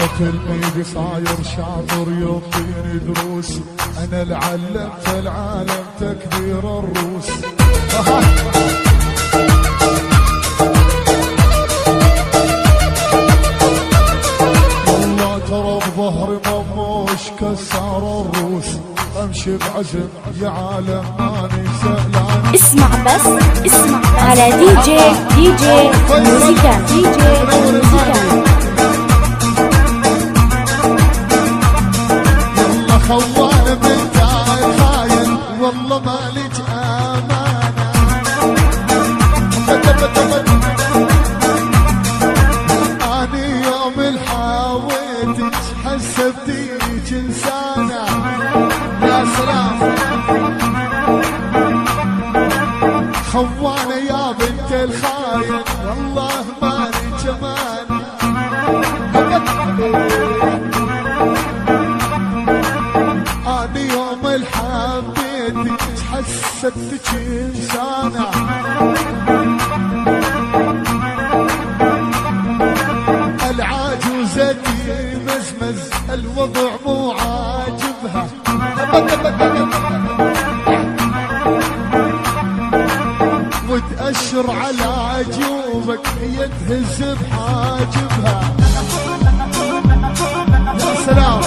تلميذي صاير شاطر يعطيني دروس، انا اللي علمت العالم تكبير الروس. والله ترى بظهري مموش كسر الروس، امشي بعزم يا عالم ماني سهلان. اسمع بس اسمع على دي جي ميوزيكال، دي جي ميوزيكال. يلا خوان بنت خاين والله مالك امانه، اني يوم الحاويتك حسبتيك انسانه. يا سلام خوانه يا بنت الخاين والله مالك امانه. أنا يوم الحبيتك حسيتك إنسانة، العاجوزة مزمز الوضع مو عاجبها، وتأشر على عجوبك هي تهز بحاجبها. يا سلام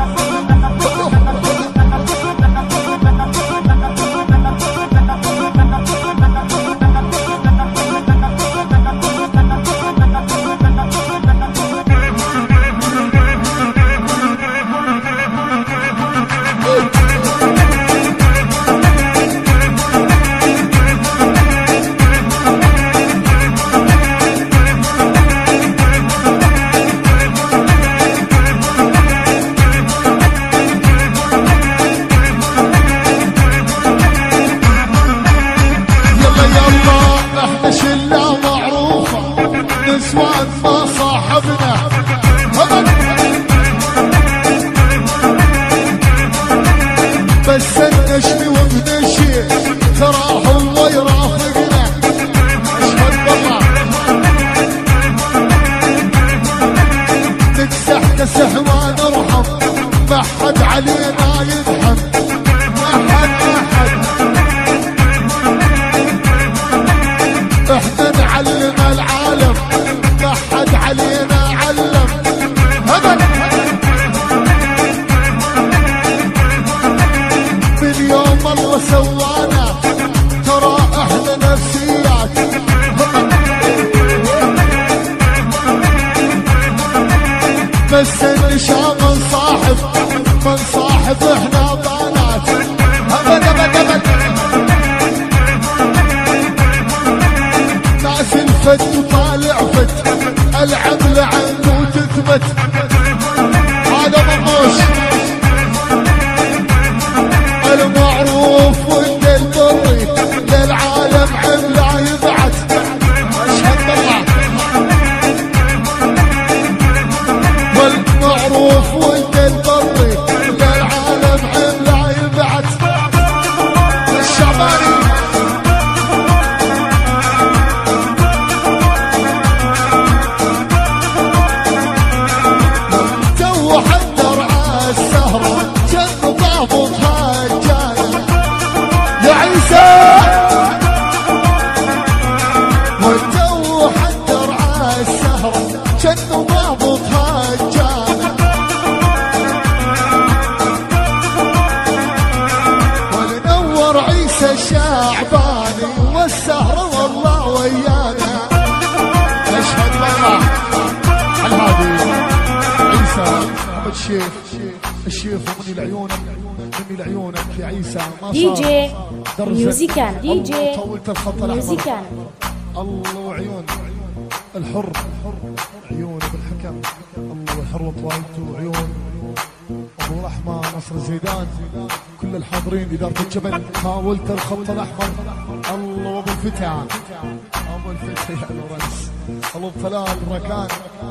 شلة معروفة نسوان ما صاحبنا، بس نشمي وبنشي تراه هو يرافقنا. اشهد بالله نكسح كسح ما نرحم، ما حد علينا يدحم، ما حد احنا نعلم العالم، ما حد علينا علم ابد. من يوم الله سوانا ترى احنا نفسيات، بس النشا من صاحب احنا بنات ابد ابد ابد. ناس الفت وطالع فت العمل عنده تثبت، هذا مطوش المعروف والبري للعالم عمله يبعث. اشهد بالله والمعروف والبري للعالم عمله يبعث. الشعباني وحضر عالسهرة جن ضابطها الجاية يا عيسى، والجو حضر عالسهرة جن ضابطها الجاية، وننور عيسى الشعباني والسهرة والله ويانا. اشهد بالله على هذه الشيخ ومني لعيونك مني لعيونك يا عيسى. ما دي جي ميوزيكال، دي جي ميوزيكال. الله وعيون الحر عيون بالحكم، الله الحر وطوالته وعيون ابو رحمه نصر زيدان، كل الحاضرين اداره الجبل حاولت الخط الاحمر. الله وابو الفتح ابو الفتح يا الورس، ابو طلال ركان،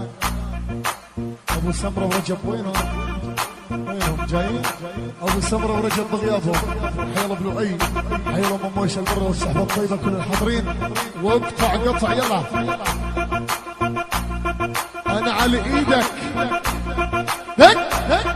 ابو سمره ورجب وينهم جايين؟ ابو سمره ورجب بغيابهم. حيلا بن لؤي، حيلا مموش البر والسحبه الطيبه كل الحاضرين، واقطع قطع يلا. على ايدك هيك هيك